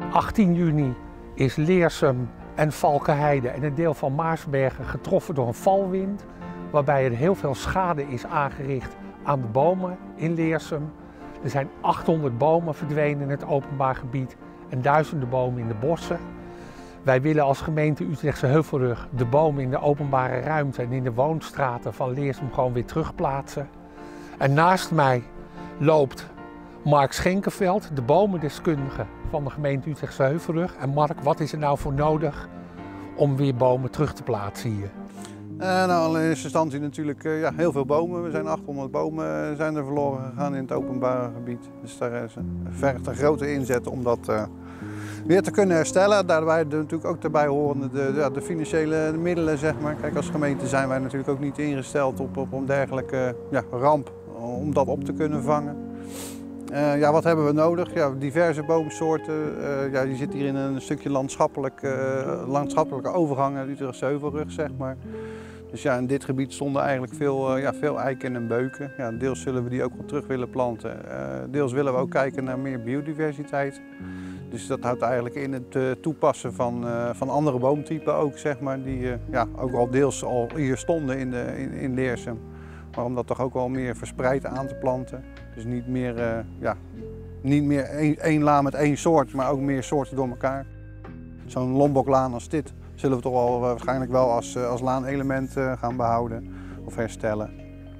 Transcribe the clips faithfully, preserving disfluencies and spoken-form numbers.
achttien juni is Leersum en Valkenheide en een deel van Maarsbergen getroffen door een valwind, waarbij er heel veel schade is aangericht aan de bomen in Leersum. Er zijn achthonderd bomen verdwenen in het openbaar gebied en duizenden bomen in de bossen. Wij willen als gemeente Utrechtse Heuvelrug de bomen in de openbare ruimte en in de woonstraten van Leersum gewoon weer terugplaatsen. En naast mij loopt Mark Schenkenveld, de bomendeskundige van de gemeente Utrechtse Heuvelrug. En Mark, wat is er nou voor nodig om weer bomen terug te plaatsen hier? Uh, nou, in eerste instantie natuurlijk uh, ja, heel veel bomen. We zijn achthonderd bomen zijn er verloren gegaan in het openbare gebied. Dus daar is een, vergt een grote inzet om dat uh, weer te kunnen herstellen. Daarbij natuurlijk ook daarbij horen de, de, de financiële middelen, zeg maar. Kijk, als gemeente zijn wij natuurlijk ook niet ingesteld op, op een dergelijke ja, ramp om dat op te kunnen vangen. Uh, ja, wat hebben we nodig? Ja, diverse boomsoorten. Uh, ja, die zit hier in een stukje landschappelijk, uh, landschappelijke overgang uit Utrechtse Heuvelrug, zeg maar. Dus ja, in dit gebied stonden eigenlijk veel, uh, ja, veel eiken en beuken. Ja, deels zullen we die ook wel terug willen planten. Uh, deels willen we ook kijken naar meer biodiversiteit. Dus dat houdt eigenlijk in het uh, toepassen van, uh, van andere boomtypen ook, zeg maar, die uh, ja, ook al deels al hier stonden in, de, in, in Leersum. Maar om dat toch ook wel meer verspreid aan te planten. Dus niet meer, uh, ja, niet meer één, één laan met één soort, maar ook meer soorten door elkaar. Zo'n lomboklaan als dit zullen we toch wel waarschijnlijk wel als, als laanelement uh, gaan behouden of herstellen.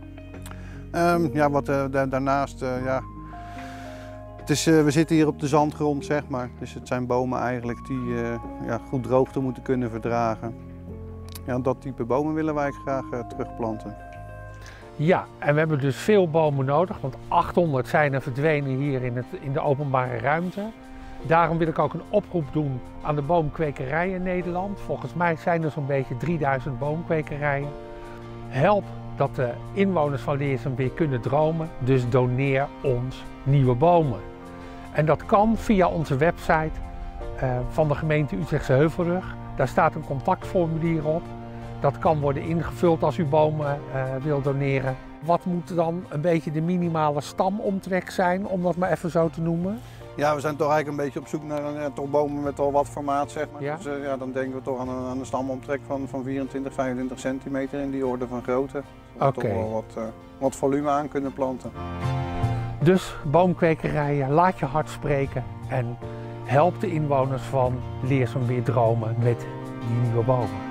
Um, ja, wat uh, da daarnaast, uh, ja, het is, uh, we zitten hier op de zandgrond, zeg maar. Dus het zijn bomen eigenlijk die uh, ja, goed droogte moeten kunnen verdragen. Ja, dat type bomen willen wij graag uh, terugplanten. Ja, en we hebben dus veel bomen nodig, want achthonderd zijn er verdwenen hier in, het, in de openbare ruimte. Daarom wil ik ook een oproep doen aan de boomkwekerijen in Nederland. Volgens mij zijn er zo'n beetje drieduizend boomkwekerijen. Help dat de inwoners van Leersum weer kunnen dromen, dus doneer ons nieuwe bomen. En dat kan via onze website uh, van de gemeente Utrechtse Heuvelrug. Daar staat een contactformulier op. Dat kan worden ingevuld als u bomen uh, wilt doneren. Wat moet dan een beetje de minimale stamomtrek zijn, om dat maar even zo te noemen? Ja, we zijn toch eigenlijk een beetje op zoek naar ja, toch bomen met al wat formaat, zeg maar. Ja. Dus uh, ja, dan denken we toch aan een, aan een stamomtrek van, van vierentwintig, vijfentwintig centimeter in die orde van grootte. Zodat we okay. toch wel wat, uh, wat volume aan kunnen planten. Dus boomkwekerijen, laat je hart spreken en help de inwoners van Leersum weer dromen met die nieuwe bomen.